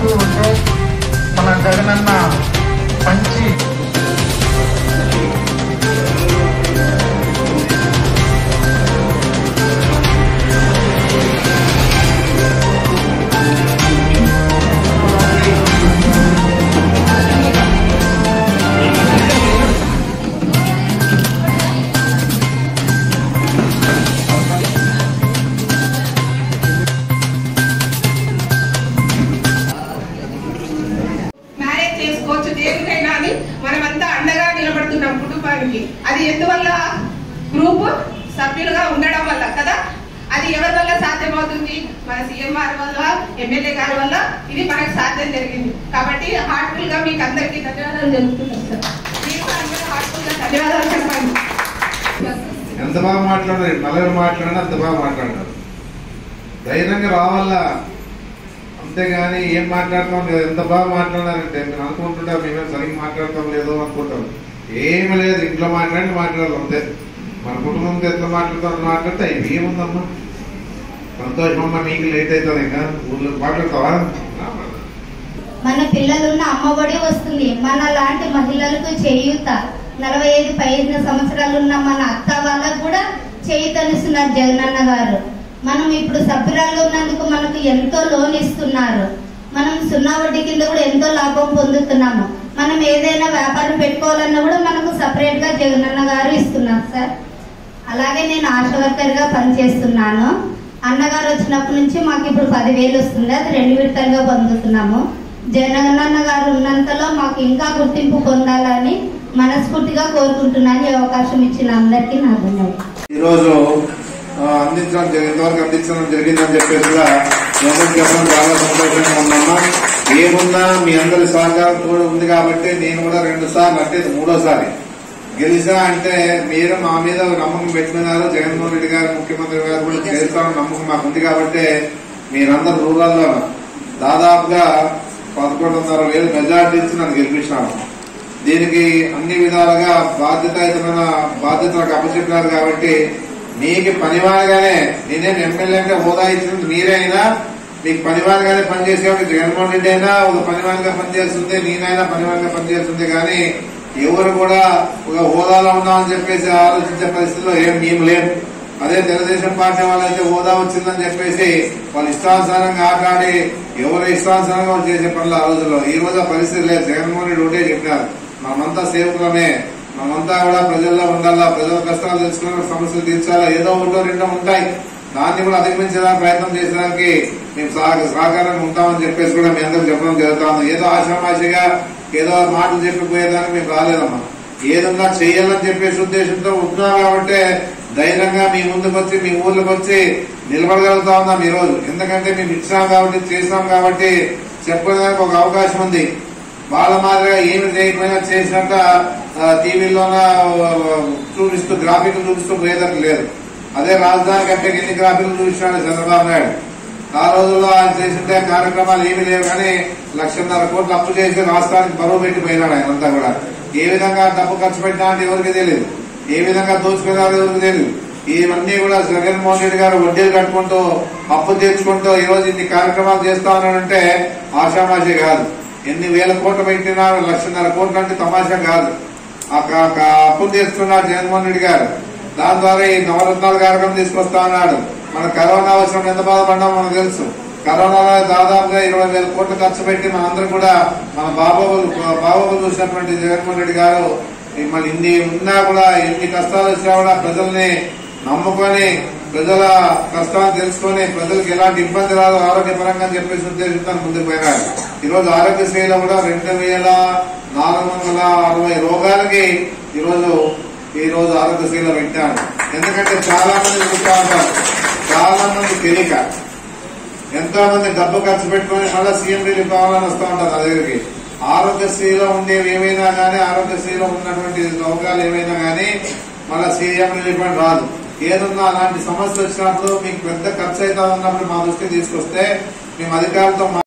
అవుతూ ఉంటే మన జగనన్న పంచి మనమంతా అండగా నిలబడుతున్నాం కుటుంబానికి. అది ఎందువల్ల? గ్రూప్ సభ్యులుగా ఉండడం వల్ల కదా. అది ఎవరి వల్ల సాధ్యమవుతుంది? మన సీఎం గారి వల్ల, ఎమ్మెల్యే గారి వల్ల ఇది మనకు సాధ్యం జరిగింది. కాబట్టి హార్ట్ఫుల్ గా మీకు అందరికీ ధన్యవాదాలు తెలుపుతున్నాం సార్. మీకు అందరూ హార్ట్ఫుల్ గా ధన్యవాదాలు చెప్పండి. ఎంత బాగా మాట్లాడారు, నలుగురు మాట్లాడినా అంత బాగా మాట్లాడారు. ధైర్యంగా రావాలా, అంతేగాని ఏం మాట్లాడతాం లేదు. ఎంత బాగా మాట్లాడారంటే మీరు అనుకుంటుంటారు మేమే సరిగ్గా మాట్లాడతాం లేదో అనుకుంటాం. ఏమి లేదు, ఇంట్లో మాట్లాడాలి అంతే. మన కుటుంబంతో ఎట్లా మాట్లాడితే ఏముందమ్మా సంతోషమమ్మా, నీకు లేట్ అవుతుంది ఇంకా ఊళ్ళో మాట్లాడతావా? మన పిల్లలున్న అమ్మఒడి వస్తుంది. మన లాంటి మహిళలకు చేయూత, 45 పైన సంవత్సరాలు ఉన్న మన అత్త వాళ్ళకు కూడా చేయూతనిస్తున్నారు జగనన్న గారు. మనం ఇప్పుడు సభ్యురాలు ఉన్నందుకు మనకు ఎంతో లోన్ ఇస్తున్నారు. మనం 0 వడ్డీ కింద కూడా ఎంతో లాభం పొందుతున్నాము. మనం ఏదైనా వ్యాపారం పెట్టుకోవాలన్నా కూడా మనకు సపరేట్ గా జగనన్న గారు ఇస్తున్నారు సార్. అలాగే నేను ఆశా వర్కర్ గా పనిచేస్తున్నాను. అన్నగారు వచ్చినప్పటి నుంచి మాకు ఇప్పుడు 10,000 వస్తుంది. అది 2 విడతలుగా పొందుతున్నాము. జగనన్న గారు ఉన్నంతలో మాకు ఇంకా గుర్తింపు పొందాలని మనస్ఫూర్తిగా కోరుకుంటున్నాను. ఈ అవకాశం ఇచ్చిన అందరికీ నా ధన్యవాదాలు. ఈరోజు ఇంతవరకు అందించడం జరిగిందని చెప్పేసి కూడా చెప్పడం చాలా సంతోషంగా ఉన్నామా. ఏమున్నా మీ అందరి సహకారం కూడా ఉంది కాబట్టి నేను కూడా 2 సార్లు అంటే 3వ సారి గెలిచా అంటే మీరు మా మీద నమ్మకం పెట్టినారు. జగన్మోహన్ రెడ్డి గారు ముఖ్యమంత్రి గారు కూడా చేస్తామని నమ్మకం మాకు ఉంది కాబట్టి మీరందరూ రూరల్లో దాదాపుగా 11,500 మెజార్టీ ఇచ్చి నన్ను గెలిపించినాను. దీనికి అన్ని విధాలుగా బాధ్యతాయుతమైన బాధ్యతలకు అప్పచెప్పినారు కాబట్టి మీకు పనివారిగానే, నేనేం ఎమ్మెల్యే అంటే హోదా ఇచ్చినట్టు మీరే అయినా మీకు పనివారిగానే పనిచేసేవాడు. జగన్మోహన్ రెడ్డి అయినా ఒక పనివారిగా పనిచేస్తుంది, నేనైనా పనివారిగా పనిచేస్తుంది. కానీ ఎవరు కూడా ఒక హోదాలో ఉన్నామని చెప్పేసి ఆలోచించే పరిస్థితిలో మేము లేము. అదే తెలుగుదేశం పార్టీ వాళ్ళైతే హోదా వచ్చిందని చెప్పేసి వాళ్ళు ఇష్టానుసారంగా ఆటాడి ఎవరు ఇష్టానుసారంగా వాళ్ళు చేసే పనులు ఆ రోజుల్లో. ఈ రోజు ఆ పరిస్థితి లేదు. జగన్మోహన్ రెడ్డి ఒకటే చెప్పినారు, మనమంతా సేవకులమే, మనమంతా కూడా ప్రజల్లో ఉండాలా, ప్రజల కష్టాలు తెలుసుకున్న సమస్యలు తీర్చాలా. ఏదో ఒకటో రెండో ఉంటాయి, దాన్ని కూడా అధిగమించడానికి ప్రయత్నం చేసడానికి మేము సహకారంగా ఉంటామని చెప్పేసి కూడా మీ అందరికి చెప్పడం జరుగుతుంది. ఏదో ఆశామాషిగా ఏదో మాటలు చెప్పిపోయేదానికి మేము రాలేదమ్మా. ఏదన్నా చెయ్యాలని చెప్పేసి ఉద్దేశంతో ఉంటున్నాం కాబట్టి ధైర్యంగా మీ ముందుకు వచ్చి మీ ఊర్లకు వచ్చి నిలబడగలుగుతా ఉన్నాం ఈ రోజు. ఎందుకంటే మేము ఇచ్చినాం కాబట్టి, చేసినాం కాబట్టి చెప్పడానికి ఒక అవకాశం ఉంది. వాళ్ళ మాదిరిగా ఏమి చేయకపోయినా చేసినట్ట టీవీలోన చూపిస్తూ గ్రాఫిక్లు చూపిస్తూ పోయేదట్టు లేదు. అదే రాజధాని కంటే ఎన్ని గ్రాఫిక్లు చూపించాడు చంద్రబాబు నాయుడు. ఆ రోజుల్లో ఆయన చేసింటే కార్యక్రమాలు ఏమీ లేవు. కానీ 1,50,000 కోట్లు అప్పు చేసి రాష్ట్రానికి బరువు పెట్టిపోయినాడు. ఆయన అంతా కూడా ఏ విధంగా డబ్బు ఖర్చు పెట్టినా అంటే ఎవరికి తెలియదు, ఏ విధంగా దోచుకున్నారో ఎవరికి తెలియదు. ఇవన్నీ కూడా జగన్మోహన్ రెడ్డి గారు వడ్డీలు కట్టుకుంటూ అప్పు తీర్చుకుంటూ ఈ రోజు ఇన్ని కార్యక్రమాలు చేస్తా ఉన్నాడంటే ఆషామాషి కాదు. ఎన్ని వేల కోట్లు పెట్టినా 1,50,000 కోట్లు అంటే తమాషా కాదు. అప్పులు తీసుకున్నాడు జగన్మోహన్ రెడ్డి గారు. దాని ద్వారా ఈ నవరత్నాల కార్యక్రమం తీసుకొస్తా ఉన్నాడు. మన కరోనా వచ్చినప్పుడు ఎంత బాధపడ్డామో మనకు తెలుసు. కరోనాలో దాదాపుగా 20,000 కోట్లు ఖర్చు పెట్టి మనందరూ కూడా మన బాబోబులు చూసినటువంటి జగన్మోహన్ రెడ్డి గారు మళ్ళీ ఇన్ని ఉన్నా కూడా, ఎన్ని కష్టాలు వచ్చినా కూడా ప్రజల్ని నమ్ముకొని, ప్రజల కష్టాలు తెలుసుకొని, ప్రజలకు ఎలాంటి ఇబ్బంది రాదు ఆరోగ్యపరంగా అని చెప్పేసి ఉద్దేశంతో ముందుకు పోయినాడు. ఈరోజు ఆరోగ్యశ్రీలో కూడా 2,460 రోగాలకి ఈరోజు ఆరోగ్యశ్రీలో పెట్టాడు. ఎందుకంటే చాలా మంది చూస్తా ఉంటారు, చాలా మంది తెలియక ఎంతో మంది డబ్బు ఖర్చు పెట్టుకుని మళ్ళీ సీఎం రిలీఫ్ కావాలని వస్తూ ఉంటారు నా దగ్గరికి. ఆరోగ్యశ్రీలో ఉండేవి ఏమైనా కానీ, ఆరోగ్యశ్రీలో ఉన్నటువంటి రోగాలు ఏమైనా కానీ మళ్ళీ సీఎం రిలీఫ్ అని రాదు. ఏదన్నా అలాంటి సమస్య వచ్చినప్పుడు మీకు పెద్ద ఖర్చు అవుతా ఉన్నప్పుడు మా దృష్టికి తీసుకొస్తే మేము అధికారులతో